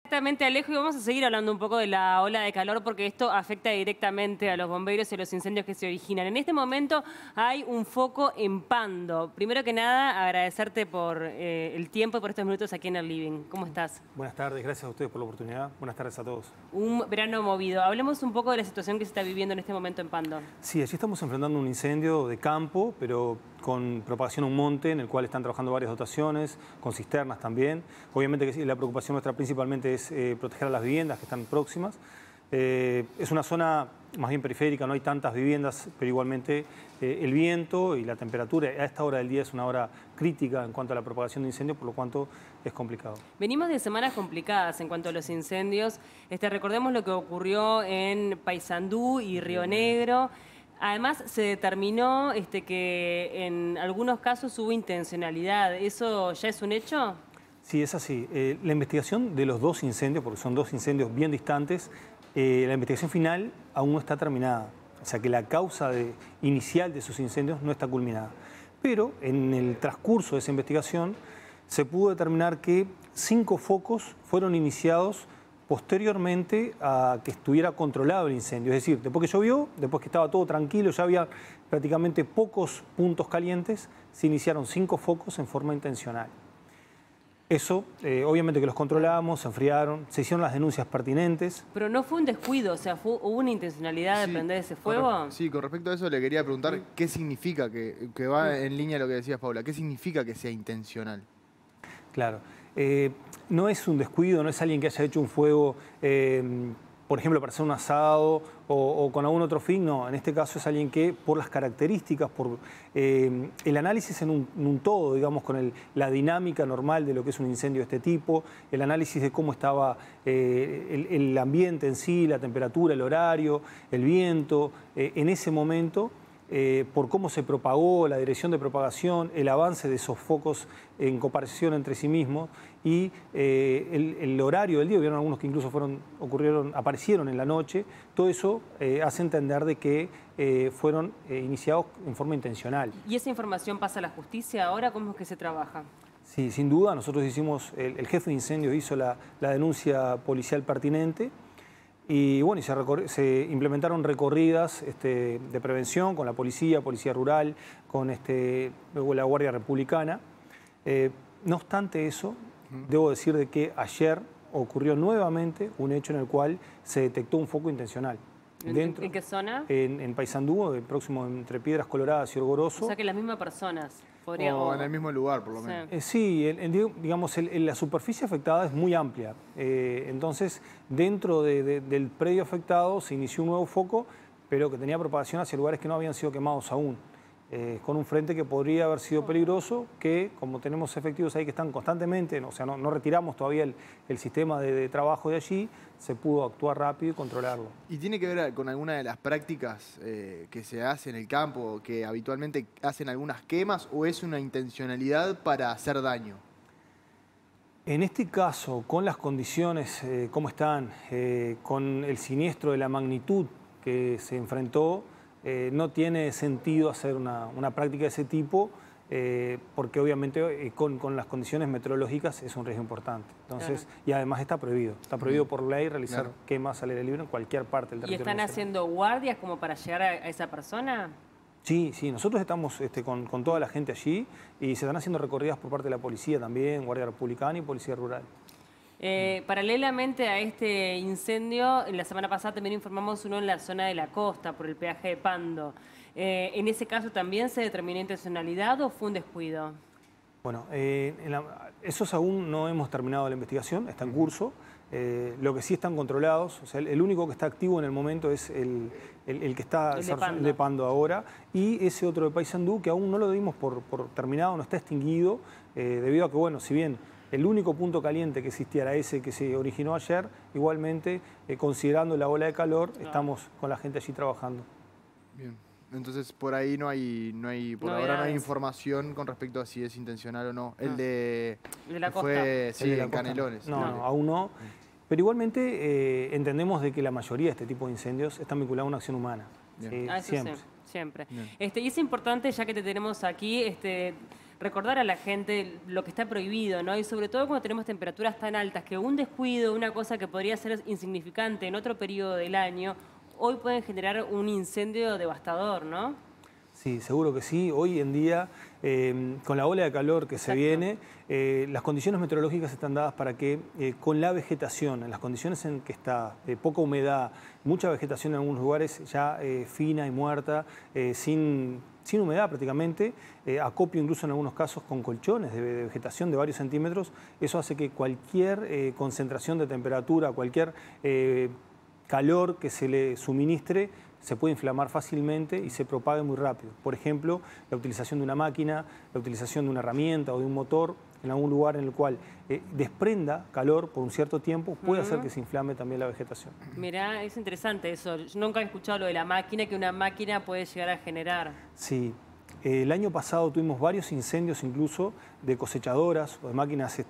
Exactamente, Alejo, y vamos a seguir hablando un poco de la ola de calor porque esto afecta directamente a los bomberos y a los incendios que se originan. En este momento hay un foco en Pando. Primero que nada, agradecerte por el tiempo y por estos minutos aquí en el Living. ¿Cómo estás? Buenas tardes, gracias a ustedes por la oportunidad. Buenas tardes a todos. Un verano movido. Hablemos un poco de la situación que se está viviendo en este momento en Pando. Sí, allí estamos enfrentando un incendio de campo, pero con propagación a un monte en el cual están trabajando varias dotaciones, con cisternas también. Obviamente que sí, la preocupación nuestra principalmente es proteger a las viviendas que están próximas. Es una zona más bien periférica, no hay tantas viviendas, pero igualmente el viento y la temperatura a esta hora del día es una hora crítica en cuanto a la propagación de incendios, por lo cuanto es complicado. Venimos de semanas complicadas en cuanto a los incendios. Recordemos lo que ocurrió en Paysandú y Río Negro. Además, se determinó que en algunos casos hubo intencionalidad. ¿Eso ya es un hecho? Sí, es así. La investigación de los dos incendios, porque son dos incendios bien distantes, la investigación final aún no está terminada. O sea que la causa inicial de esos incendios no está culminada. Pero en el transcurso de esa investigación se pudo determinar que 5 focos fueron iniciados posteriormente a que estuviera controlado el incendio. Es decir, después que llovió, después que estaba todo tranquilo, ya había prácticamente pocos puntos calientes, se iniciaron 5 focos en forma intencional. Eso, obviamente que los controlábamos, se enfriaron, se hicieron las denuncias pertinentes. Pero no fue un descuido, o sea, ¿hubo una intencionalidad de prender ese fuego? Sí, con respecto a eso le quería preguntar qué significa, que va en línea a lo que decías, Paula, ¿qué significa que sea intencional? Claro, no es un descuido, no es alguien que haya hecho un fuego, por ejemplo, para hacer un asado o con algún otro fin, no. En este caso es alguien que, por las características, por el análisis en un todo, digamos, con la dinámica normal de lo que es un incendio de este tipo, el análisis de cómo estaba el ambiente en sí, la temperatura, el horario, el viento, en ese momento, por cómo se propagó, la dirección de propagación, el avance de esos focos en comparación entre sí mismos y el horario del día, hubieron algunos que incluso aparecieron en la noche, todo eso hace entender de que fueron iniciados en forma intencional. ¿Y esa información pasa a la justicia ahora? ¿Cómo es que se trabaja? Sí, sin duda, nosotros hicimos, el jefe de incendios hizo la denuncia policial pertinente. Y bueno, se implementaron recorridas de prevención con la policía rural, con la Guardia Republicana. No obstante eso, debo decir de que ayer ocurrió nuevamente un hecho en el cual se detectó un foco intencional. ¿En qué zona? En Paysandú, próximo entre Piedras Coloradas y Orgoroso. O sea que las mismas personas. O en el mismo lugar, por lo menos. Sí, digamos, la superficie afectada es muy amplia. Entonces, dentro del predio afectado se inició un nuevo foco, pero que tenía propagación hacia lugares que no habían sido quemados aún. Con un frente que podría haber sido peligroso, que como tenemos efectivos ahí que están constantemente, o sea, no retiramos todavía el sistema de trabajo de allí, se pudo actuar rápido y controlarlo. ¿Y tiene que ver con alguna de las prácticas que se hace en el campo, que habitualmente hacen algunas quemas, o es una intencionalidad para hacer daño? En este caso, con las condiciones como están, con el siniestro de la magnitud que se enfrentó, no tiene sentido hacer una práctica de ese tipo porque obviamente con las condiciones meteorológicas es un riesgo importante. Entonces, claro. Y además está prohibido por ley realizar quemas al aire libre en cualquier parte del territorio nacional. ¿Y están haciendo guardias como para llegar a esa persona? Sí, nosotros estamos con toda la gente allí y se están haciendo recorridas por parte de la policía también, Guardia Republicana y Policía Rural. Paralelamente a este incendio, la semana pasada también informamos uno en la zona de la costa, por el peaje de Pando. ¿En ese caso también se determinó intencionalidad o fue un descuido? Bueno, esos aún no hemos terminado la investigación, está en curso. Lo que sí están controlados, o sea, el único que está activo en el momento es el que está de Pando ahora, y ese otro de Paysandú que aún no lo dimos por terminado, no está extinguido, debido a que, bueno, si bien el único punto caliente que existía era ese que se originó ayer, igualmente, considerando la ola de calor, estamos con la gente allí trabajando. Bien, entonces por ahí por ahora no hay información con respecto a si es intencional o no. El de la costa. Fue, sí, en Canelones. No, aún no. Pero igualmente entendemos de que la mayoría de este tipo de incendios están vinculados a una acción humana. Siempre. Y es importante, ya que te tenemos aquí, recordar a la gente lo que está prohibido, ¿no? Y sobre todo cuando tenemos temperaturas tan altas, que un descuido, una cosa que podría ser insignificante en otro periodo del año, hoy pueden generar un incendio devastador, ¿no? Sí, seguro que sí. Hoy en día, con la ola de calor que se viene, las condiciones meteorológicas están dadas para que con la vegetación, en las condiciones en que está poca humedad, mucha vegetación en algunos lugares ya fina y muerta, sin humedad prácticamente, acopio incluso en algunos casos con colchones de vegetación de varios centímetros, eso hace que cualquier concentración de temperatura, cualquier calor que se le suministre, se puede inflamar fácilmente y se propaga muy rápido. Por ejemplo, la utilización de una máquina, la utilización de una herramienta o de un motor en algún lugar en el cual desprenda calor por un cierto tiempo puede hacer que se inflame también la vegetación. Mirá, es interesante eso. Yo nunca he escuchado lo de la máquina, que una máquina puede llegar a generar. Sí. El año pasado tuvimos varios incendios incluso de cosechadoras o de máquinas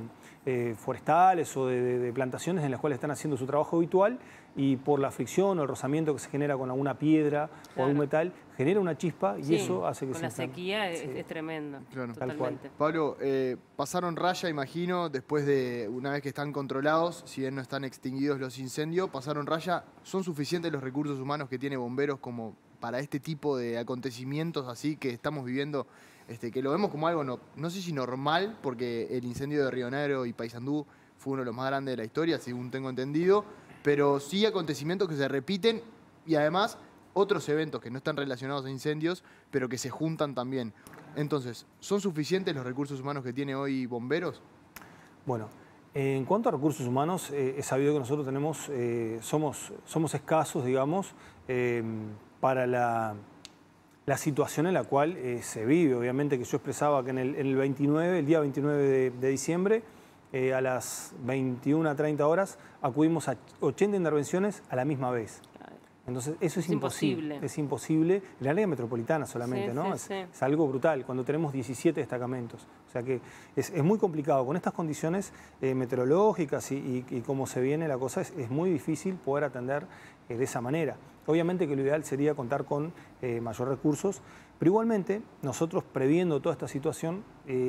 forestales o de plantaciones en las cuales están haciendo su trabajo habitual y por la fricción o el rozamiento que se genera con alguna piedra o algún metal, genera una chispa y eso hace que con se la inflame. sequía es tremendo. Claro. Totalmente. Pablo, pasaron raya, imagino, después de una vez que están controlados, si bien no están extinguidos los incendios, pasaron raya. ¿Son suficientes los recursos humanos que tiene Bomberos como para este tipo de acontecimientos así que estamos viviendo, que lo vemos como algo, no sé si normal, porque el incendio de Río Negro y Paysandú fue uno de los más grandes de la historia, según tengo entendido, pero sí acontecimientos que se repiten y además otros eventos que no están relacionados a incendios, pero que se juntan también. Entonces, ¿son suficientes los recursos humanos que tiene hoy Bomberos? Bueno, en cuanto a recursos humanos, es sabido que nosotros tenemos, somos escasos, digamos, para la situación en la cual se vive. Obviamente que yo expresaba que en el día 29 de diciembre, a las 21:30 horas, acudimos a 80 intervenciones a la misma vez. Entonces, eso es imposible. Es imposible en la área metropolitana solamente, ¿no? Es algo brutal, cuando tenemos 17 destacamentos. O sea que es muy complicado. Con estas condiciones meteorológicas y cómo se viene la cosa, es muy difícil poder atender de esa manera. Obviamente que lo ideal sería contar con mayor recursos, pero igualmente nosotros, previendo toda esta situación,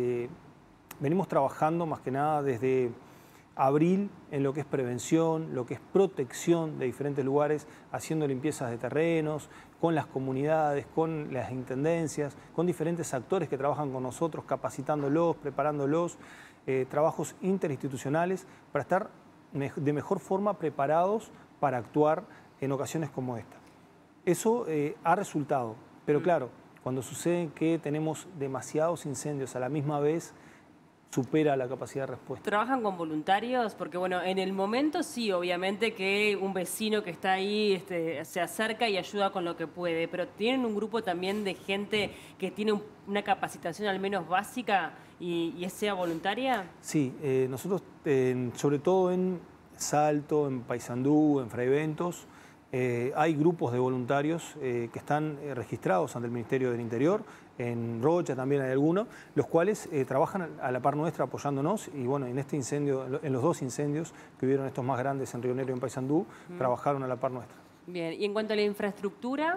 venimos trabajando más que nada desde abril en lo que es prevención, lo que es protección de diferentes lugares, haciendo limpiezas de terrenos, con las comunidades, con las intendencias, con diferentes actores que trabajan con nosotros, capacitándolos, preparándolos, trabajos interinstitucionales para estar de mejor forma preparados para actuar en ocasiones como esta. Eso ha resultado, pero claro, cuando sucede que tenemos demasiados incendios a la misma vez, supera la capacidad de respuesta. ¿Trabajan con voluntarios? Porque bueno, en el momento sí, obviamente que un vecino que está ahí se acerca y ayuda con lo que puede, pero ¿tienen un grupo también de gente que tiene una capacitación al menos básica y sea voluntaria? Sí, nosotros sobre todo en Salto, en Paysandú, en Fraiventos, hay grupos de voluntarios que están registrados ante el Ministerio del Interior, en Rocha también hay algunos, los cuales trabajan a la par nuestra apoyándonos y bueno, en este incendio, en los dos incendios que hubieron estos más grandes en Río Negro y en Paysandú, trabajaron a la par nuestra. Bien, y en cuanto a la infraestructura,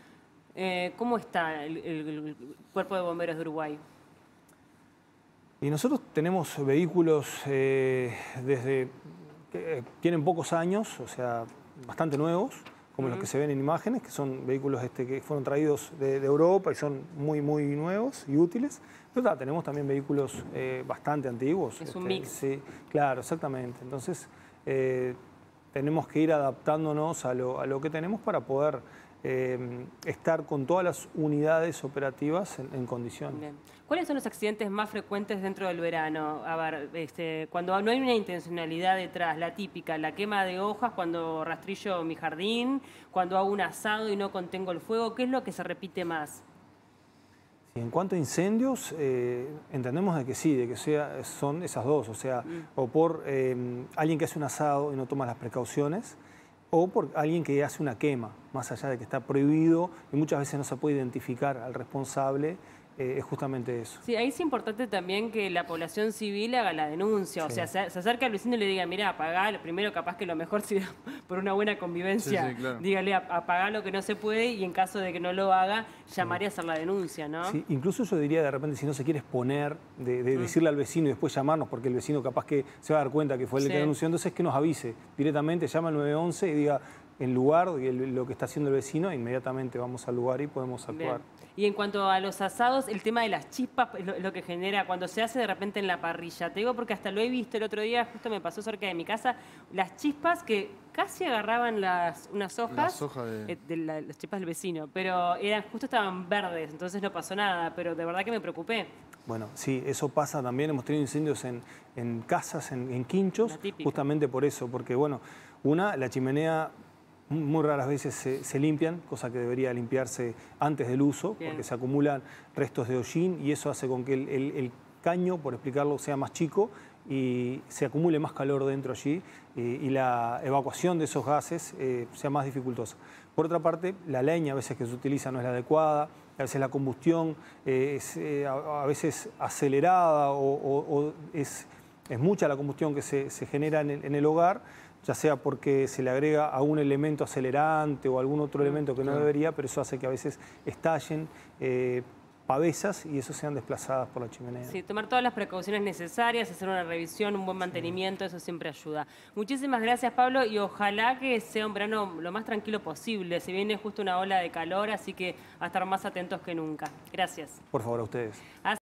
¿cómo está el Cuerpo de Bomberos de Uruguay? Y nosotros tenemos vehículos que tienen pocos años, o sea, bastante nuevos, como los que se ven en imágenes, que son vehículos que fueron traídos de Europa y son muy nuevos y útiles. Pero tenemos también vehículos bastante antiguos. Es un mix. Sí, claro, exactamente. Entonces, tenemos que ir adaptándonos a lo que tenemos para poder estar con todas las unidades operativas en condiciones. Bien. ¿Cuáles son los accidentes más frecuentes dentro del verano? A ver, cuando no hay una intencionalidad detrás, la típica, la quema de hojas cuando rastrillo mi jardín, cuando hago un asado y no contengo el fuego, ¿qué es lo que se repite más? Sí, en cuanto a incendios, entendemos de que sí, de que son esas dos, o sea, o por alguien que hace un asado y no toma las precauciones, o por alguien que hace una quema, más allá de que está prohibido y muchas veces no se puede identificar al responsable es justamente eso. Sí, ahí es importante también que la población civil haga la denuncia, o sea, se acerque al vecino y le diga, mira, apagá, lo primero capaz que lo mejor sea por una buena convivencia, Sí, claro. dígale, apagá lo que no se puede y en caso de que no lo haga, llamaría a hacer la denuncia, ¿no? Sí, incluso yo diría de repente, si no se quiere exponer, de decirle al vecino y después llamarnos, porque el vecino capaz que se va a dar cuenta que fue el que denunció, entonces que nos avise directamente, llama al 911 y diga el lugar y lo que está haciendo el vecino, inmediatamente vamos al lugar y podemos actuar. Bien. Y en cuanto a los asados, el tema de las chispas es lo que genera cuando se hace de repente en la parrilla. Te digo porque hasta lo he visto el otro día, justo me pasó cerca de mi casa, las chispas que casi agarraban unas hojas, Las hojas las chispas del vecino, pero justo estaban verdes, entonces no pasó nada, pero de verdad que me preocupé. Bueno, sí, eso pasa también. Hemos tenido incendios en casas, en quinchos, justamente por eso, porque bueno, la chimenea muy raras veces se limpian, cosa que debería limpiarse antes del uso, porque se acumulan restos de hollín y eso hace con que el caño, por explicarlo, sea más chico y se acumule más calor dentro allí y la evacuación de esos gases sea más dificultosa. Por otra parte, la leña a veces que se utiliza no es la adecuada, a veces la combustión es a veces acelerada o es mucha la combustión que se genera en el hogar, ya sea porque se le agrega algún elemento acelerante o algún otro elemento que no debería, pero eso hace que a veces estallen pavesas y eso sean desplazadas por la chimenea. Sí, tomar todas las precauciones necesarias, hacer una revisión, un buen mantenimiento, eso siempre ayuda. Muchísimas gracias, Pablo, y ojalá que sea un verano lo más tranquilo posible. Se viene justo una ola de calor, así que a estar más atentos que nunca. Gracias. Por favor, a ustedes.